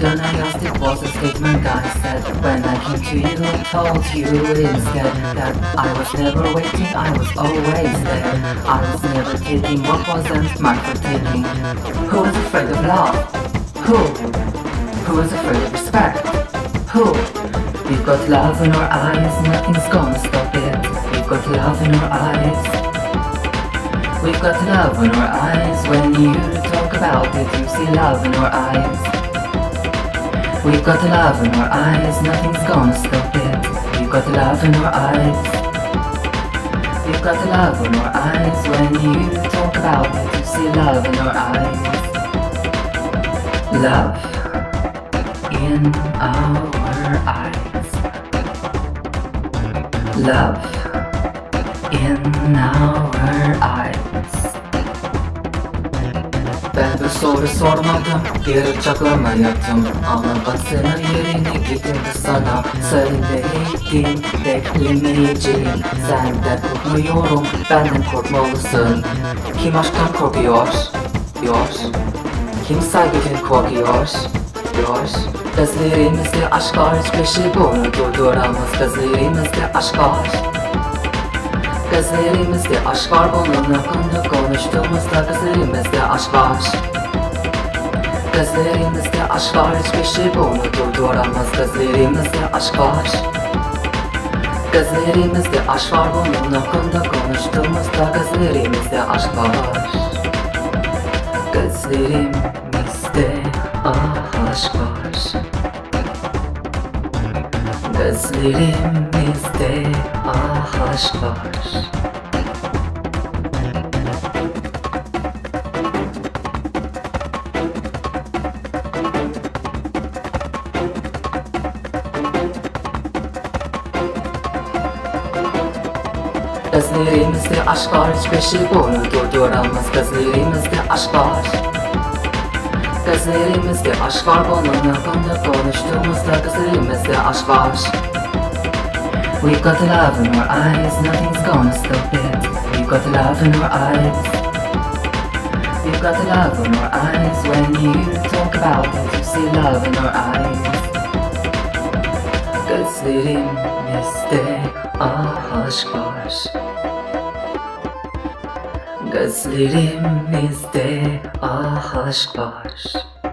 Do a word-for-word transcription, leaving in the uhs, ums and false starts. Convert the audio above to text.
gonna ask, it was a statement I said when I came to you, told you instead that I was never waiting, I was always there. I was never taking what wasn't mine for taking. Who was afraid of love? Who? Who was afraid of respect? Who? We've got love in our eyes, nothing's gonna stop it. We've got love in our eyes. We've got love in our eyes. When you talk about it, you see love in our eyes. We've got love in our eyes, nothing's gonna stop it. We've got love in our eyes. We've got love in our eyes. When you talk about it, you see love in our eyes. Love in our eyes. Love in our eyes. Ben bir soru sormadım, geri çaklamayadım. Ama bak senin yerini getirdi sana. Seninle gittim, beklemeyeceğim. Senden korkmuyorum, benden korkmalısın. Kim aşktan korkuyor? Yor. Kim saygıdan korkuyor? Yor. Gözlerimizde aşk var, hiçbir şey bunu durduramaz. Gözlerimizde aşk var. Gözlerimizde aşk var, bunun hakkında konuştuğumuzda gözlerimizde aşk var. Gözlerimizde aşk var, hiçbir şey bunu durduramaz. Gözlerimizde aşk var. Gözlerimizde aşk var, bunun hakkında konuştuğumuzda gözlerimizde aşk var. Gözlerimizde aşk var. Gözlerimizde aşk var. Gözlerimizde aşk var, hiçbir şey bunu durduramaz. Gözlerimizde aşk var. Gözlerimizde aşk var, bunun hakkında konuştuğumuzda gözlerimizde aşk var. We've got love in our eyes, nothing's gonna stop it. We've got love in our eyes. We've got love in our eyes. When you talk about it, you see love in our eyes. Gözlerimizde aşk var. Gözlerimizde aşk var.